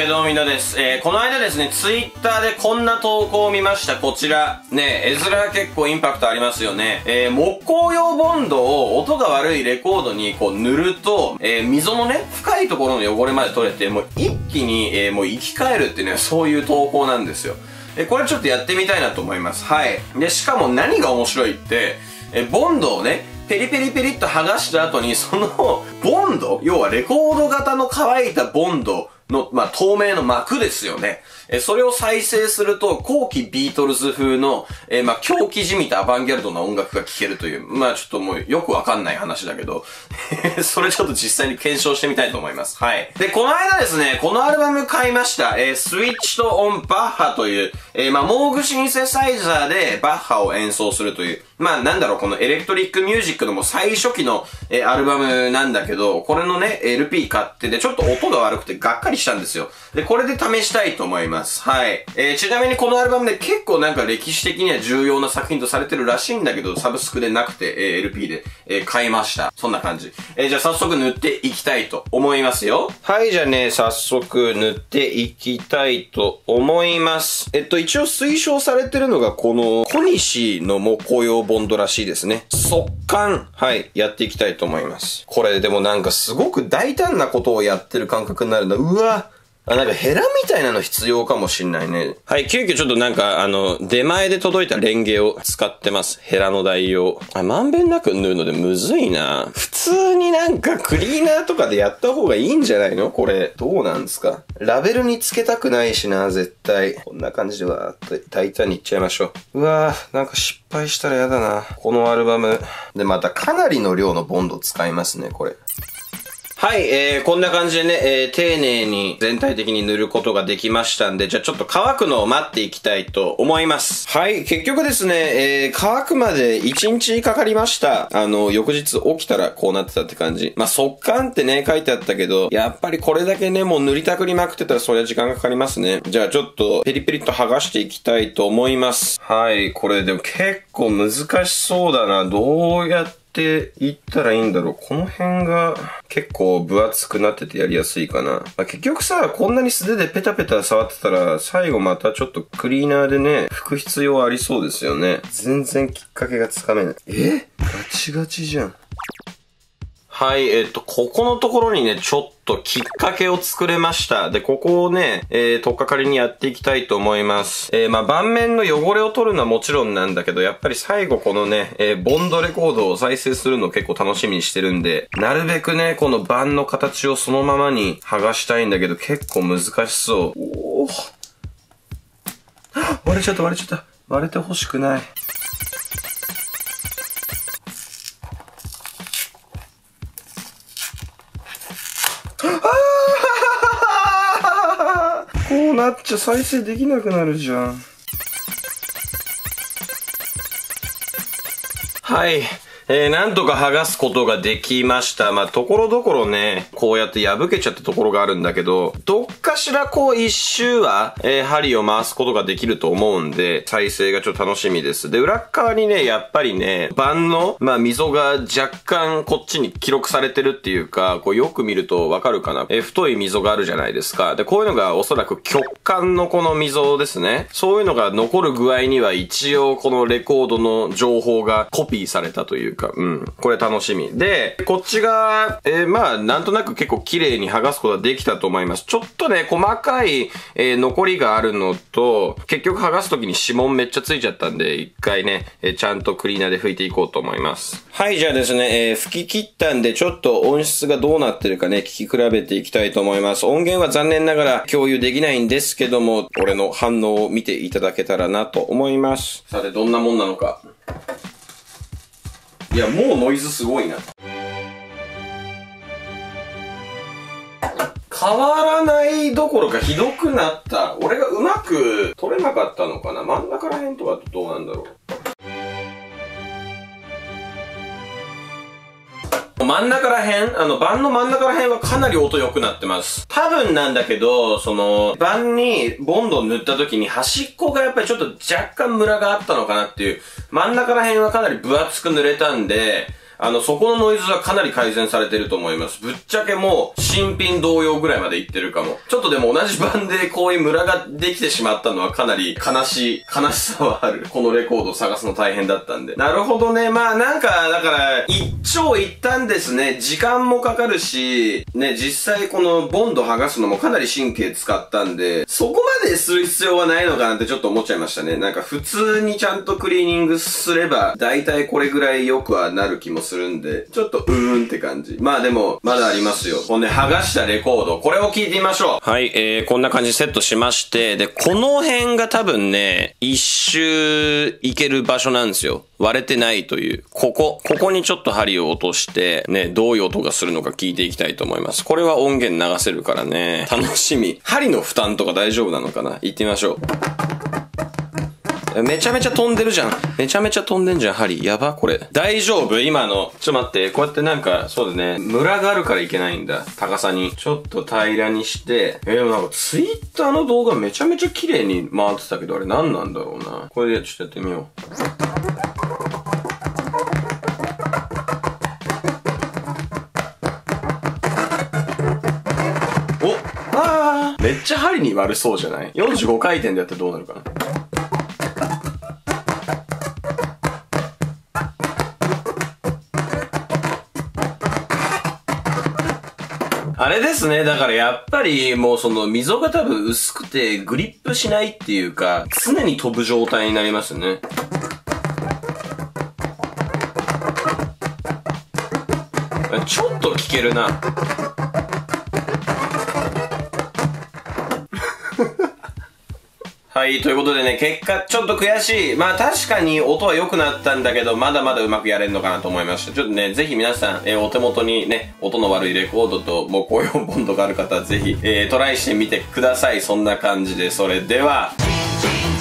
どうもみんなです。この間ですね、ツイッターでこんな投稿を見ました。こちら。ね、絵面結構インパクトありますよね。木工用ボンドを音が悪いレコードにこう塗ると、溝のね、深いところの汚れまで取れて、もう一気に、もう生き返るっていうね、そういう投稿なんですよ。これちょっとやってみたいなと思います。はい。で、しかも何が面白いって、ボンドをね、ペリペリペリっと剥がした後に、その、ボンド、要はレコード型の乾いたボンドの、透明の膜ですよね。それを再生すると、後期ビートルズ風の、狂気じみたアバンギャルドな音楽が聴けるという、ちょっともうよくわかんない話だけど、それちょっと実際に検証してみたいと思います。はい。で、この間ですね、このアルバム買いました。スイッチとオンバッハという、モーグシンセサイザーでバッハを演奏するという、このエレクトリックミュージックのもう最初期の、アルバムなんだけど、これのね、LP 買ってで、ちょっと音が悪くてがっかりしたんですよ。で、これで試したいと思います。はい。ちなみにこのアルバムで結構なんか歴史的には重要な作品とされてるらしいんだけど、サブスクでなくて、LP で、買いました。そんな感じ。じゃあ早速塗っていきたいと思いますよ。はい、じゃあね、早速塗っていきたいと思います。一応推奨されてるのがこのコニシの木工用ボンドらしいですね。速乾。はい、やっていきたいと思います。これでもなんかすごく大胆なことをやってる感覚になるんだ。うわなんかヘラみたいなの必要かもしんないね。はい、急遽ちょっとなんか出前で届いたレンゲを使ってます。ヘラの代用。まんべんなく塗るのでむずいな。普通になんかクリーナーとかでやった方がいいんじゃないのこれ。どうなんですか？ラベルにつけたくないしな、絶対。こんな感じでは大胆にいっちゃいましょう。うわぁ、なんか失敗したらやだな。このアルバム。で、またかなりの量のボンド使いますね、これ。はい、こんな感じでね、丁寧に全体的に塗ることができましたんで、じゃあちょっと乾くのを待っていきたいと思います。はい、結局ですね、乾くまで1日かかりました。翌日起きたらこうなってたって感じ。速乾ってね、書いてあったけど、やっぱりこれだけね、もう塗りたくりまくってたらそりゃ時間がかかりますね。じゃあちょっとペリペリっと剥がしていきたいと思います。はい、これでも結構難しそうだな。どうやっていったらいいんだろう。この辺が結構分厚くなっててやりやすいかな。結局さ、こんなに素手でペタペタ触ってたら、最後またちょっとクリーナーでね、拭く必要ありそうですよね。全然きっかけがつかめない。ガチガチじゃん。はい、ここのところにね、ちょっときっかけを作れました。で、ここをね、取っかかりにやっていきたいと思います。盤面の汚れを取るのはもちろんなんだけど、やっぱり最後このね、ボンドレコードを再生するのを結構楽しみにしてるんで、なるべくね、この盤の形をそのままに剥がしたいんだけど、結構難しそう。割れちゃった。割れてほしくない。こうなっちゃ再生できなくなるじゃん。はい。なんとか剥がすことができました。ところどころね、こうやって破けちゃったところがあるんだけど、どっかしらこう一周は、針を回すことができると思うんで、再生がちょっと楽しみです。で、裏側にね、やっぱりね、盤の、溝が若干こっちに記録されてるっていうか、こうよく見るとわかるかな。太い溝があるじゃないですか。で、こういうのがおそらく極管のこの溝ですね。そういうのが残る具合には一応このレコードの情報がコピーされたというか、これ楽しみ。で、こっちが、なんとなく結構綺麗に剥がすことができたと思います。ちょっとね、細かい、残りがあるのと、結局剥がすときに指紋めっちゃついちゃったんで、一回ね、ちゃんとクリーナーで拭いていこうと思います。はい、じゃあですね、拭き切ったんで、ちょっと音質がどうなってるかね、聞き比べていきたいと思います。音源は残念ながら共有できないんですけども、俺の反応を見ていただけたらなと思います。さて、どんなもんなのか。いや、もうノイズすごいな。変わらないどころかひどくなった。俺がうまく取れなかったのかな。真ん中ら辺とかどうなんだろう。真ん中ら辺盤の真ん中ら辺はかなり音良くなってます。多分なんだけど、盤にボンドを塗った時に端っこがやっぱりちょっと若干ムラがあったのかなっていう。真ん中ら辺はかなり分厚く塗れたんで、 そこのノイズはかなり改善されてると思います。ぶっちゃけもう、新品同様ぐらいまでいってるかも。ちょっとでも同じ版でこういうムラができてしまったのはかなり悲しさはある。このレコードを探すの大変だったんで。なるほどね。まあなんか、だから、一長一短ですね。時間もかかるし、ね、実際このボンド剥がすのもかなり神経使ったんで、そこまでする必要はないのかなってちょっと思っちゃいましたね。なんか普通にちゃんとクリーニングすれば、だいたいこれぐらい良くはなる気もするんで、ちょっとって感じ。まあでも、まだありますよ。このね、剥がしたレコード。これを聞いてみましょう。はい、こんな感じでセットしまして、で、この辺が多分ね、一周いける場所なんですよ。割れてないという。ここにちょっと針を落として、ね、どういう音がするのか聞いていきたいと思います。これは音源流せるからね、楽しみ。針の負担とか大丈夫なのかな？行ってみましょう。めちゃめちゃ飛んでるじゃん。めちゃめちゃ飛んでんじゃん、針。やば、これ。大丈夫？今の。ちょっと待って。こうやってなんか、そうだね。ムラがあるからいけないんだ。高さに。ちょっと平らにして。でもなんかツイッターの動画めちゃめちゃ綺麗に回ってたけど、あれ何なんだろうな。これでちょっとやってみよう。めっちゃ針に悪そうじゃない？ 45 回転でやってどうなるかな。あれですね。だからやっぱりもうその溝が多分薄くてグリップしないっていうか、常に飛ぶ状態になりますね。ちょっと効けるな。はい、ということでね、結果ちょっと悔しい。まあ確かに音は良くなったんだけど、まだまだうまくやれるのかなと思いました。ちょっとね、ぜひ皆さん、お手元にね、音の悪いレコードと木工用ボンドがある方はぜひ、トライしてみてください。そんな感じで、それでは。